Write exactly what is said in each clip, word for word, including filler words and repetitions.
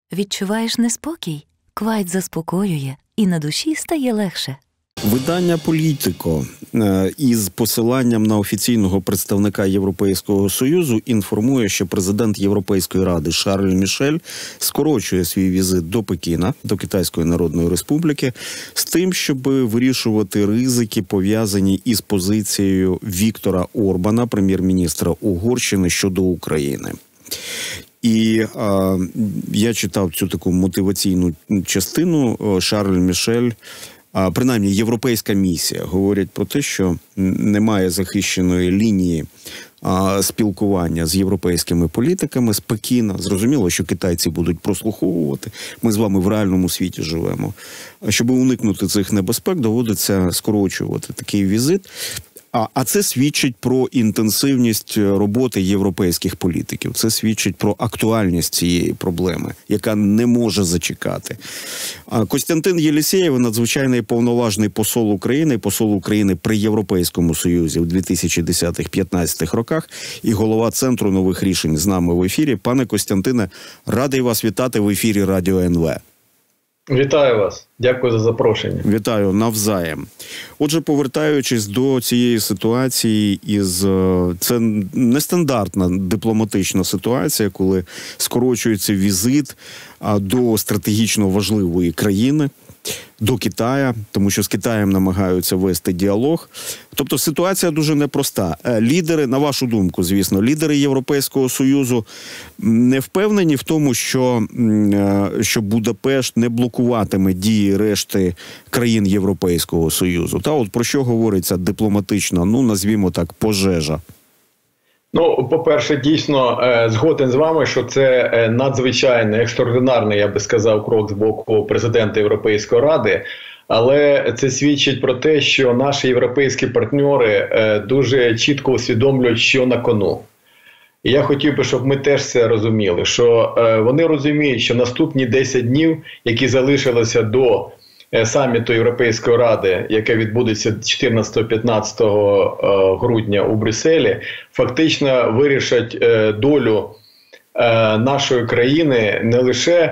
Відчуваєш неспокій? Квайт заспокоює, і на душі стає легше. Видання «Політико» із посиланням на офіційного представника Європейського Союзу інформує, що президент Європейської Ради Шарль Мішель скорочує свій візит до Пекіна, до Китайської Народної Республіки, з тим, щоб вирішувати ризики, пов'язані із позицією Віктора Орбана, прем'єр-міністра Угорщини, щодо України. І а, я читав цю таку мотиваційну частину. Шарль Мішель, а, принаймні європейська місія, говорять про те, що немає захищеної лінії а, спілкування з європейськими політиками з Пекіна. Зрозуміло, що китайці будуть прослуховувати. Ми з вами в реальному світі живемо. А щоб уникнути цих небезпек, доводиться скорочувати такий візит. А, а це свідчить про інтенсивність роботи європейських політиків. Це свідчить про актуальність цієї проблеми, яка не може зачекати. А Костянтин Єлісєєв, надзвичайний повноважний посол України, посол України при Європейському Союзі в дві тисячі десятих-п'ятнадцятих роках і голова Центру нових рішень з нами в ефірі. Пане Костянтине, радий вас вітати в ефірі Радіо ен ве. Вітаю вас. Дякую за запрошення. Вітаю, навзаєм. Отже, повертаючись до цієї ситуації, із це нестандартна дипломатична ситуація, коли скорочується візит до стратегічно важливої країни, до Китая, тому що з Китаєм намагаються вести діалог. Тобто ситуація дуже непроста. Лідери, на вашу думку, звісно, лідери Європейського Союзу не впевнені в тому, що, що Будапешт не блокуватиме дії решти країн Європейського Союзу. Та от про що говориться дипломатично, ну, назвімо так, пожежа. Ну, по-перше, дійсно, згоден з вами, що це надзвичайний, екстраординарний, я би сказав, крок з боку президента Європейської Ради, але це свідчить про те, що наші європейські партнери дуже чітко усвідомлюють, що на кону. І я хотів би, щоб ми теж це розуміли, що вони розуміють, що наступні десять днів, які залишилися до саміту Європейської Ради, яке відбудеться чотирнадцятого-п'ятнадцятого грудня у Брюсселі, фактично вирішать долю нашої країни не лише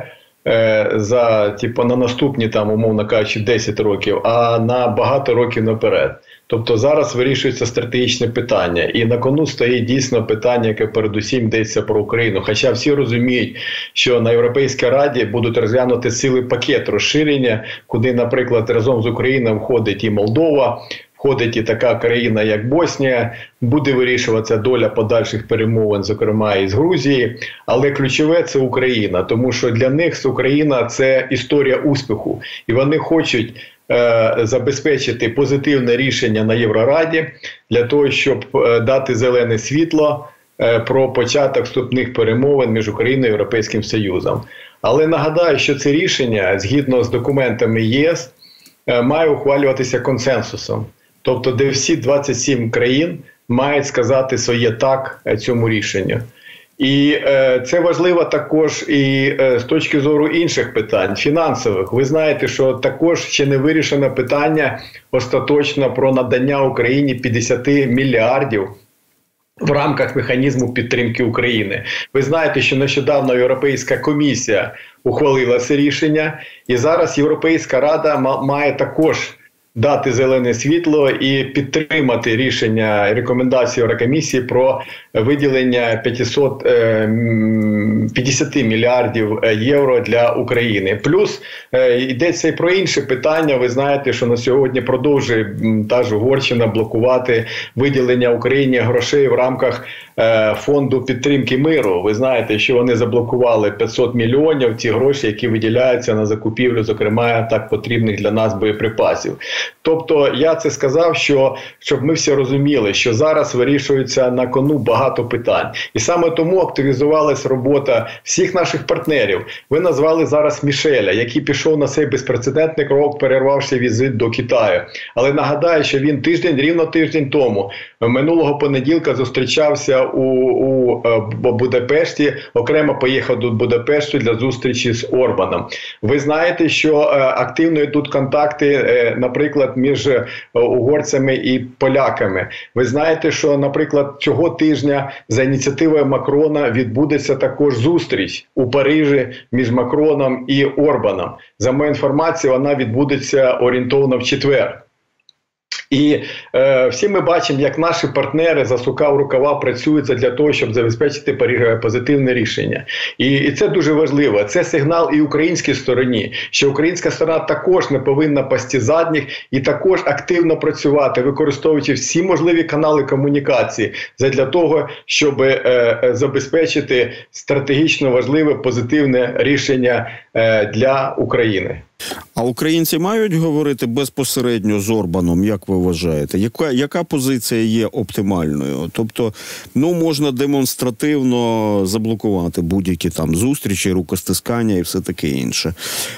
за, типу, на наступні, там, умовно кажучи, десять років, а на багато років наперед. Тобто зараз вирішується стратегічне питання. І на кону стоїть дійсно питання, яке передусім йдеться про Україну. Хоча всі розуміють, що на Європейській Раді будуть розглянути цілий пакет розширення, куди, наприклад, разом з Україною входить і Молдова, входить і така країна, як Боснія, буде вирішуватися доля подальших перемовин, зокрема із Грузії. Але ключове – це Україна, тому що для них Україна – це історія успіху. І вони хочуть забезпечити позитивне рішення на Єврораді для того, щоб дати зелене світло про початок вступних перемовин між Україною і Європейським Союзом. Але нагадаю, що це рішення, згідно з документами ЄС, має ухвалюватися консенсусом. Тобто, де всі двадцять сім країн мають сказати своє «так» цьому рішенню. І е, це важливо також і е, з точки зору інших питань, фінансових. Ви знаєте, що також ще не вирішено питання остаточно про надання Україні п'ятдесят мільярдів в рамках механізму підтримки України. Ви знаєте, що нещодавно Європейська комісія ухвалила це рішення, і зараз Європейська Рада має також дати зелене світло і підтримати рішення рекомендації Єврокомісії про виділення п'ятдесят мільярдів євро для України. Плюс йдеться і про інші питання. Ви знаєте, що на сьогодні продовжує та ж Угорщина блокувати виділення Україні грошей в рамках фонду підтримки миру. Ви знаєте, що вони заблокували п'ятсот мільйонів, ці гроші, які виділяються на закупівлю, зокрема, так потрібних для нас боєприпасів. Тобто, я це сказав, що, щоб ми всі розуміли, що зараз вирішується на кону багато питань. І саме тому активізувалась робота всіх наших партнерів. Ви назвали зараз Мішеля, який пішов на цей безпрецедентний крок, перервавши візит до Китаю. Але нагадаю, що він тиждень, рівно тиждень тому, минулого понеділка зустрічався у, у Будапешті, окремо поїхав до Будапешту для зустрічі з Орбаном. Ви знаєте, що активно йдуть контакти, наприклад, наприклад, між угорцями і поляками. Ви знаєте, що, наприклад, цього тижня за ініціативою Макрона відбудеться також зустріч у Парижі між Макроном і Орбаном. За моєю інформацією, вона відбудеться орієнтовно в четвер. І е, всі ми бачимо, як наші партнери, засукав рукава, працюють для того, щоб забезпечити позитивне рішення. І, і це дуже важливо. Це сигнал і українській стороні, що українська сторона також не повинна пасти задніх і також активно працювати, використовуючи всі можливі канали комунікації для того, щоб е, е, забезпечити стратегічно важливе позитивне рішення е, для України. А українці мають говорити безпосередньо з Орбаном, як ви вважаєте? Яка, яка позиція є оптимальною? Тобто, ну, можна демонстративно заблокувати будь-які там зустрічі, рукостискання і все таке інше.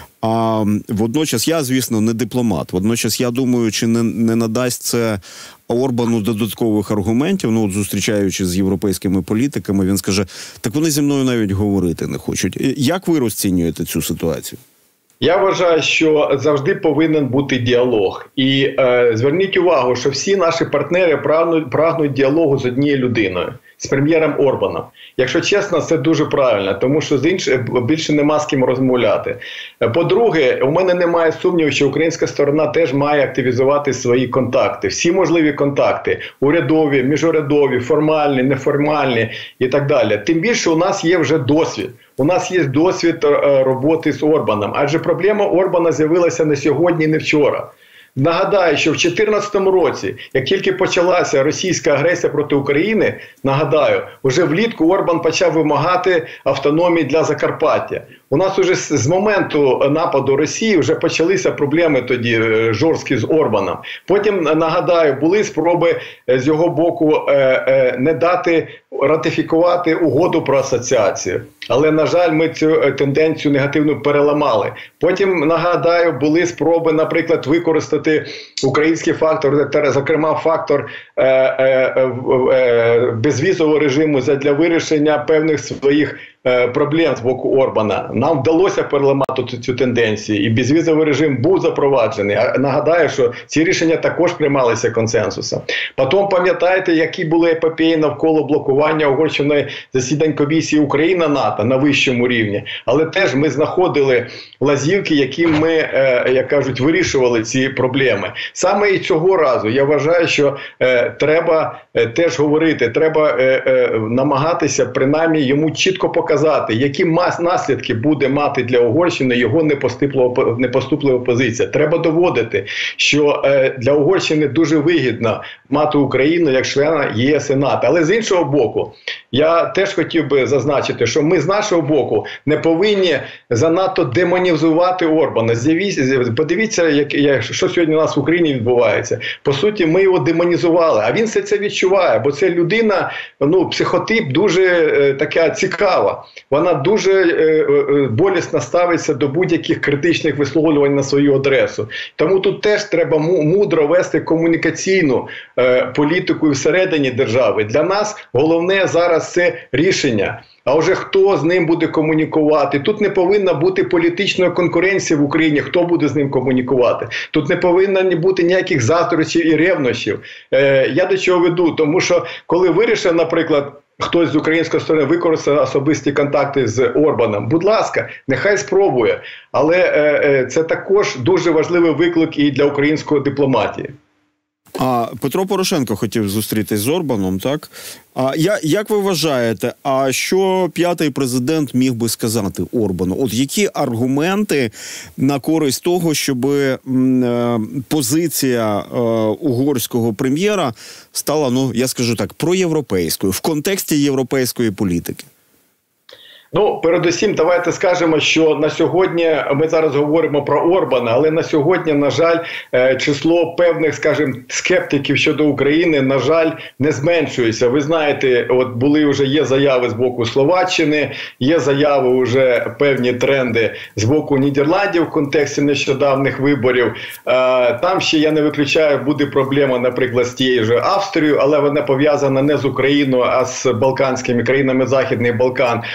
А водночас, я, звісно, не дипломат. Водночас, я думаю, чи не, не надасть це Орбану додаткових аргументів, ну, от зустрічаючись з європейськими політиками, він скаже, так вони зі мною навіть говорити не хочуть. Як ви розцінюєте цю ситуацію? Я вважаю, що завжди повинен бути діалог. І е, зверніть увагу, що всі наші партнери прагнуть, прагнуть діалогу з однією людиною, з прем'єром Орбаном. Якщо чесно, це дуже правильно, тому що з іншим більше нема з ким розмовляти. По-друге, у мене немає сумніву, що українська сторона теж має активізувати свої контакти. Всі можливі контакти – урядові, міжурядові, формальні, неформальні і так далі. Тим більше у нас є вже досвід. У нас є досвід роботи з Орбаном, адже проблема Орбана з'явилася не сьогодні, не вчора. Нагадаю, що в дві тисячі чотирнадцятому році, як тільки почалася російська агресія проти України, нагадаю, вже влітку Орбан почав вимагати автономії для Закарпаття. У нас уже з моменту нападу Росії вже почалися проблеми тоді жорсткі з Орбаном. Потім, нагадаю, були спроби з його боку не дати ратифікувати угоду про асоціацію. Але, на жаль, ми цю тенденцію негативно переламали. Потім, нагадаю, були спроби, наприклад, використати український фактор, зокрема фактор е, е, е, безвізового режиму для вирішення певних своїх проблем з боку Орбана. Нам вдалося переламати цю тенденцію, і безвізовий режим був запроваджений. А нагадаю, що ці рішення також приймалися консенсусом. Потім пам'ятаєте, які були епопеї навколо блокування Угорщиною засідань комісії Україна-НАТО на вищому рівні. Але теж ми знаходили лазівки, яким ми, як кажуть, вирішували ці проблеми. Саме і цього разу я вважаю, що е, треба е, теж говорити, треба е, е, намагатися принаймні йому чітко показати, Казати, які наслідки буде мати для Угорщини його непоступлива позиція. Треба доводити, що е, для Угорщини дуже вигідно мати Україну як члена ЄС і НАТО. Але з іншого боку, я теж хотів би зазначити, що ми з нашого боку не повинні занадто демонізувати Орбана. Подивіться, як, як, що сьогодні у нас в Україні відбувається. По суті, ми його демонізували, а він все це відчуває, бо це людина, ну, психотип дуже е, така цікава. Вона дуже е, е, болісно ставиться до будь-яких критичних висловлювань на свою адресу. Тому тут теж треба мудро вести комунікаційну е, політику всередині держави. Для нас головне зараз це рішення. А вже хто з ним буде комунікувати? Тут не повинна бути політичної конкуренції в Україні, хто буде з ним комунікувати. Тут не повинно бути ніяких заздрощів і ревнощів. Е, я до чого веду? Тому що коли вирішив, наприклад, хтось з української сторони використає особисті контакти з Орбаном, будь ласка, нехай спробує. Але е, е, це також дуже важливий виклик і для української дипломатії. А Петро Порошенко хотів зустрітись з Орбаном, так? А я, як ви вважаєте, а що п'ятий президент міг би сказати Орбану? От які аргументи на користь того, щоб е, позиція е, угорського прем'єра стала, ну, я скажу так, проєвропейською, в контексті європейської політики? Ну, передусім, давайте скажемо, що на сьогодні, ми зараз говоримо про Орбана, але на сьогодні, на жаль, число певних, скажімо, скептиків щодо України, на жаль, не зменшується. Ви знаєте, от були вже, є заяви з боку Словаччини, є заяви вже певні тренди з боку Нідерландів в контексті нещодавних виборів. Там ще, я не виключаю, буде проблема, наприклад, з тією ж Австрією, але вона пов'язана не з Україною, а з балканськими країнами Західний Балкан. Отже,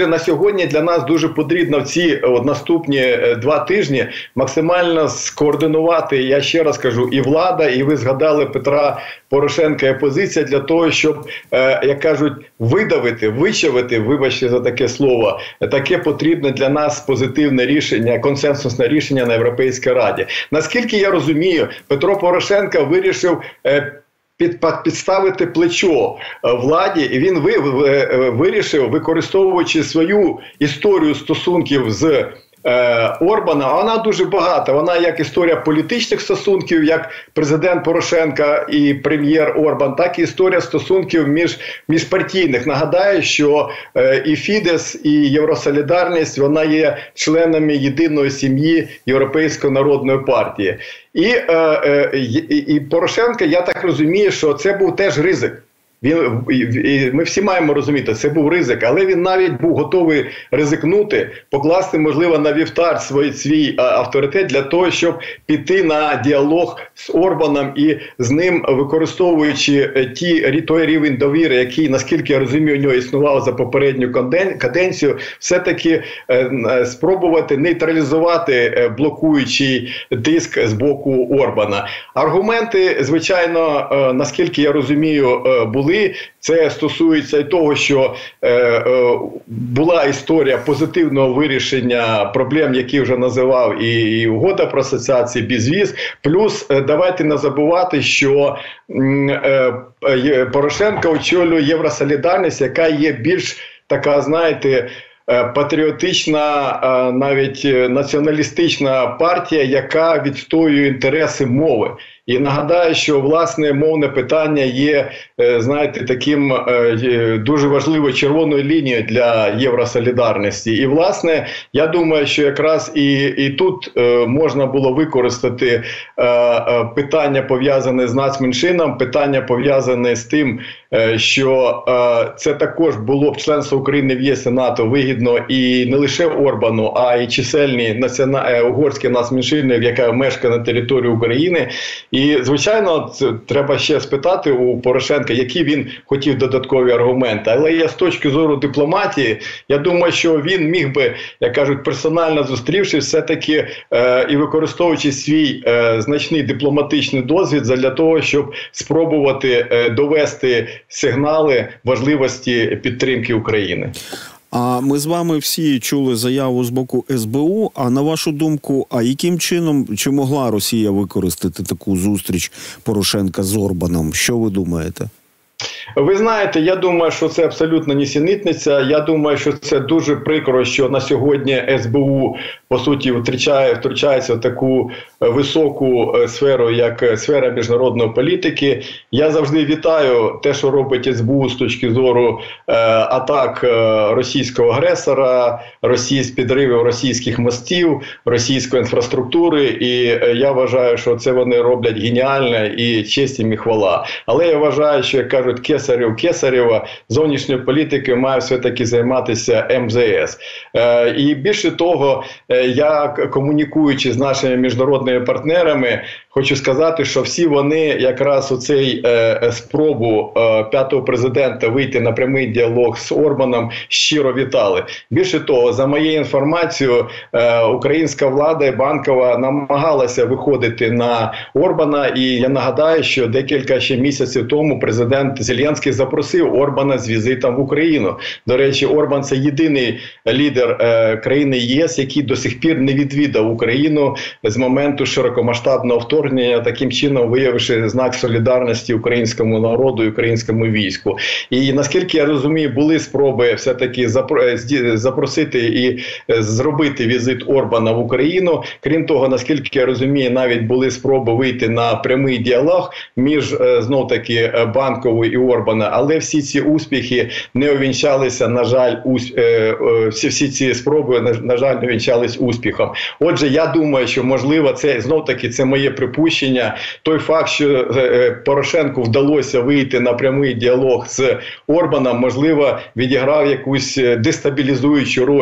Отже, на сьогодні для нас дуже потрібно в ці от, наступні два тижні максимально скоординувати, я ще раз кажу, і влада, і ви згадали Петра Порошенка, і опозиція для того, щоб, е, як кажуть, видавити, вичавити, вибачте за таке слово, таке потрібне для нас позитивне рішення, консенсусне рішення на Європейській Раді. Наскільки я розумію, Петро Порошенко вирішив е, Під, підставити плечо владі, і він ви, ви, вирішив, використовуючи свою історію стосунків з е, Орбана, вона дуже багата, вона як історія політичних стосунків, як президент Порошенка і прем'єр Орбан, так і історія стосунків між, міжпартійних. Нагадаю, що е, і Фідес, і Євросолідарність, вона є членами єдиної сім'ї Європейської народної партії. І, е, е, і, і Порошенко, я так розумію, що це був теж ризик. Він, і ми всі маємо розуміти, це був ризик, але він навіть був готовий ризикнути, покласти, можливо, на вівтар свій, свій авторитет для того, щоб піти на діалог з Орбаном і з ним, використовуючи ті, той рівень довіри, який, наскільки я розумію, у нього існував за попередню каденцію, все-таки е, спробувати нейтралізувати блокуючий тиск з боку Орбана. Аргументи, звичайно, е, наскільки я розумію, е, були. Це стосується і того, що е, е, була історія позитивного вирішення проблем, які вже називав і, і угода про асоціацію, безвіз. Плюс е, давайте не забувати, що е, е, Порошенко очолює Євросолідарність, яка є більш така, знаєте, патріотична, навіть націоналістична партія, яка відстоює інтереси мови. І нагадаю, що, власне, мовне питання є, знаєте, таким дуже важливою червоною лінією для Євросолідарності. І, власне, я думаю, що якраз і, і тут можна було використати питання, пов'язане з нацменшинами, питання, пов'язане з тим, що це також було б членство України в ЄС і НАТО вигідно і не лише Орбану, а й чисельні національні угорські нацменшини, яка мешкає на території України. І, звичайно, треба ще спитати у Порошенка, які він хотів додаткові аргументи. Але я з точки зору дипломатії, я думаю, що він міг би, як кажуть, персонально зустрівшись, все-таки е, і використовуючи свій е, значний дипломатичний досвід для того, щоб спробувати е, довести сигнали важливості підтримки України. А ми з вами всі чули заяву з боку ес бе у, а на вашу думку, а яким чином, чи могла Росія використати таку зустріч Порошенка з Орбаном? Що ви думаєте? Ви знаєте, я думаю, що це абсолютно нісенітниця. Я думаю, що це дуже прикро, що на сьогодні ес бе у, по суті, втручає, втручається в таку високу сферу, як сфера міжнародної політики. Я завжди вітаю те, що робить ес бе у з точки зору е, атак російського агресора, Росії з підривів російських мостів, російської інфраструктури. І е, я вважаю, що це вони роблять геніально і честь їм і хвала. Але я вважаю, що, як кажуть, Кесарів Кесарєва, зовнішньою політикою має все-таки займатися ем зе ес. Е, і більше того, е, я, комунікуючи з нашими міжнародними партнерами, хочу сказати, що всі вони якраз у цей е, спробу е, п'ятого президента вийти на прямий діалог з Орбаном щиро вітали. Більше того, за моєю інформацією, е, українська влада і Банкова намагалася виходити на Орбана, і я нагадаю, що декілька ще місяців тому президент Зеленський запросив Орбана з візитом в Україну. До речі, Орбан – це єдиний лідер е, країни ЄС, який до сих пір не відвідав Україну з моменту широкомасштабного вторгнення, таким чином виявивши знак солідарності українському народу і українському війську. І наскільки я розумію, були спроби все-таки запросити і зробити візит Орбана в Україну. Крім того, наскільки я розумію, навіть були спроби вийти на прямий діалог між, знов-таки, Банковою і Орбана, але всі ці успіхи не увінчалися, на жаль, усп... всі, всі ці спроби, на, на жаль, не увінчались успіхом. Отже, я думаю, що, можливо, це, знов-таки, це моє припущення, той факт, що Порошенку вдалося вийти на прямий діалог з Орбаном, можливо, відіграв якусь дестабілізуючу роль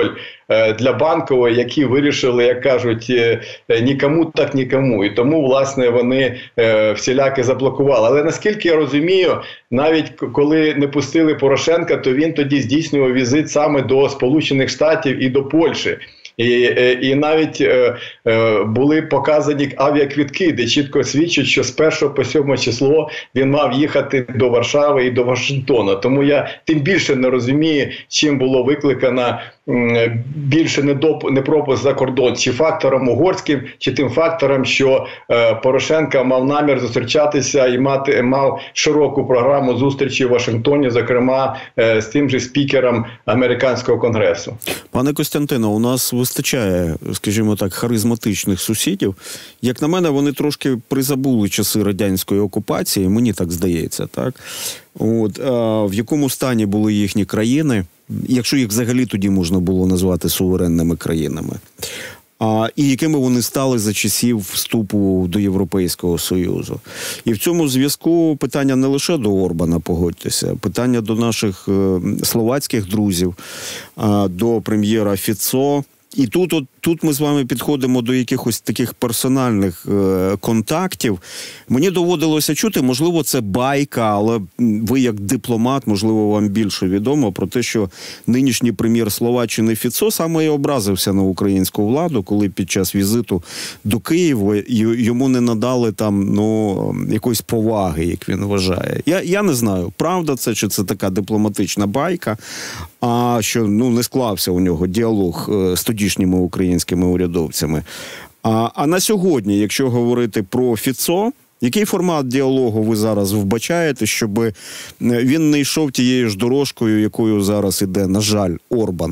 для Банкової, які вирішили, як кажуть, нікому так нікому. І тому, власне, вони всіляки заблокували. Але наскільки я розумію, навіть коли не пустили Порошенка, то він тоді здійснював візит саме до Сполучених Штатів і до Польщі. І, і навіть е, е, були показані авіаквитки, де чітко свідчать, що з першого по сьоме число він мав їхати до Варшави і до Вашингтона. Тому я тим більше не розумію, чим було викликано м, більше недоп, непропуск за кордон, чи фактором угорським, чи тим фактором, що е, Порошенко мав намір зустрічатися і мати, мав широку програму зустрічі в Вашингтоні, зокрема е, з тим же спікером американського конгресу. Пане Костянтине, у нас вистачає, скажімо так, харизматичних сусідів. Як на мене, вони трошки призабули часи радянської окупації, мені так здається, так? От, а в якому стані були їхні країни, якщо їх взагалі тоді можна було назвати суверенними країнами, а, і якими вони стали за часів вступу до Європейського Союзу. І в цьому зв'язку питання не лише до Орбана, погодьтеся, питання до наших е, словацьких друзів, е, до прем'єра Фіцо. І тут, от, тут ми з вами підходимо до якихось таких персональних е, контактів. Мені доводилося чути, можливо, це байка, але ви як дипломат, можливо, вам більше відомо про те, що нинішній прем'єр Словаччини Фіцо саме і образився на українську владу, коли під час візиту до Києва йому не надали там, ну, якоїсь поваги, як він вважає. Я, я не знаю, правда це, чи це така дипломатична байка, а що, ну, не склався у нього діалог з тодішніми українськими урядовцями. А, а на сьогодні, якщо говорити про Фіцо, який формат діалогу ви зараз вбачаєте, щоб він не йшов тією ж дорожкою, якою зараз іде, на жаль, Орбан?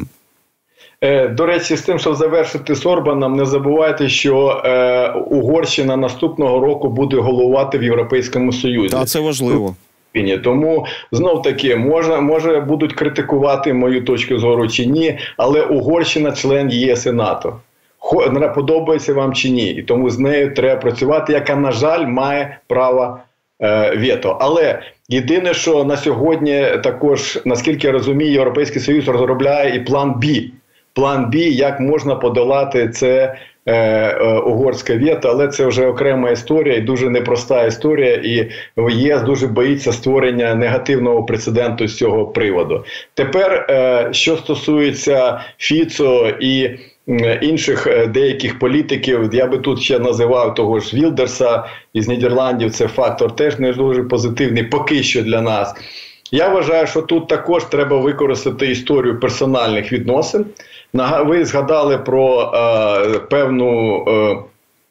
До речі, з тим, щоб завершити з Орбаном, не забувайте, що е, Угорщина наступного року буде головувати в Європейському Союзі. Та це важливо. Тому, знов-таки, можна, може будуть критикувати мою точку зору чи ні, але Угорщина – член ЄС і НАТО. Подобається вам чи ні. І тому з нею треба працювати, яка, на жаль, має право е, вето. Але єдине, що на сьогодні також, наскільки я розумію, Європейський Союз розробляє і план Бі. План Бі, як можна подолати це е, е, угорське вето, але це вже окрема історія і дуже непроста історія, і ЄС дуже боїться створення негативного прецеденту з цього приводу. Тепер, е, що стосується Фіцо і інших деяких політиків, я би тут ще називав того ж Вілдерса із Нідерландів, це фактор теж не дуже позитивний поки що для нас. Я вважаю, що тут також треба використати історію персональних відносин. Ви згадали про е, певну е,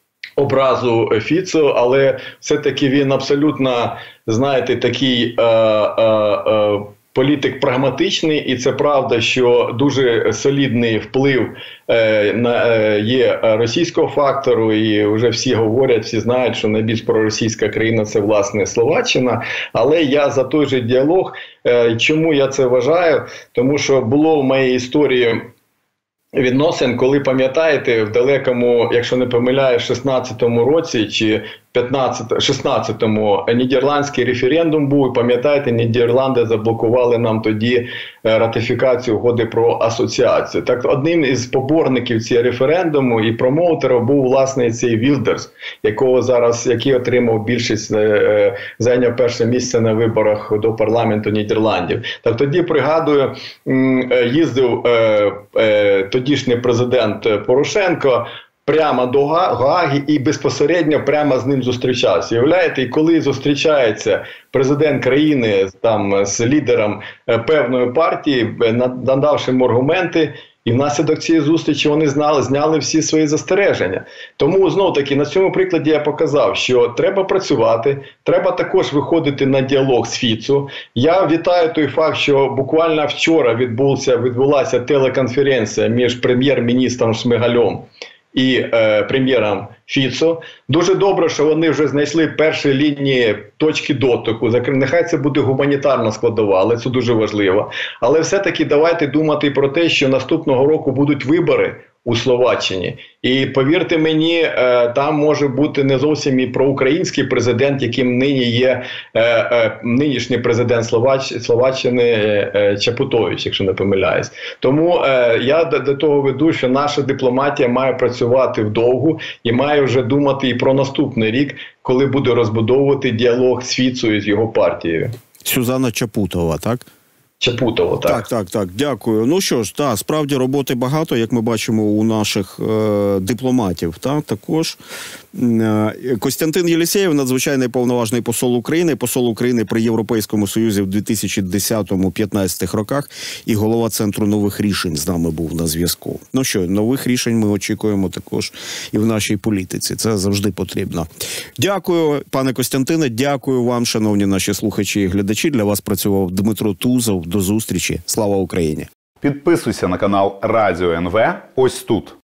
образу Фіцо, але все-таки він абсолютно, знаєте, такий е, е, е, політик прагматичний, і це правда, що дуже солідний вплив е, на, е, є російського фактору, і вже всі говорять, всі знають, що найбільш проросійська країна – це, власне, Словаччина. Але я за той же діалог. Е, чому я це вважаю? Тому що було в моїй історії відносин, коли, пам'ятаєте, в далекому, якщо не помиляюсь, шістнадцятому році чи шістнадцятому нідерландський референдум був, і пам'ятаєте, Нідерланди заблокували нам тоді ратифікацію угоди про асоціацію. Так, одним із поборників цього референдуму і промоутерів був, власне, цей Вілдерс, якого зараз, який отримав більшість, зайняв перше місце на виборах до парламенту Нідерландів. Так тоді, пригадую, їздив тодішній президент Порошенко прямо до Гааги і безпосередньо прямо з ним зустрічався. Уявляєте, і коли зустрічається президент країни там з лідером певної партії, надавши йому аргументи, і внаслідок цієї зустрічі вони знали, зняли всі свої застереження. Тому, знов-таки, на цьому прикладі я показав, що треба працювати, треба також виходити на діалог з Фіцо. Я вітаю той факт, що буквально вчора відбулася, відбулася телеконференція між прем'єр-міністром Шмигальом і е, прем'єром Фіцо. Дуже добре, що вони вже знайшли перші лінії точки дотику. Нехай це буде гуманітарна складова, але це дуже важливо. Але все-таки давайте думати про те, що наступного року будуть вибори у Словаччині. І повірте мені, там може бути не зовсім і проукраїнський президент, яким нині є нинішній президент Словач... Словаччини Чапутович, якщо не помиляюсь. Тому я до того веду, що наша дипломатія має працювати вдовгу і має вже думати і про наступний рік, коли буде розбудовувати діалог з Фіцою з його партією. Сюзанна Чапутова, так? Чапутова, так. Так, так, так, дякую. Ну що ж, та, справді роботи багато, як ми бачимо у наших е, дипломатів. Та, також е, Костянтин Єлісєєв, надзвичайний повноважний посол України, посол України при Європейському Союзі в дві тисячі десятому-п'ятнадцятих роках і голова Центру нових рішень з нами був на зв'язку. Ну що, нових рішень ми очікуємо також і в нашій політиці. Це завжди потрібно. Дякую, пане Костянтине, дякую вам, шановні наші слухачі і глядачі. Для вас працював Дмитро Тузов. До зустрічі. Слава Україні! Підписуйся на канал Радіо ен ве ось тут.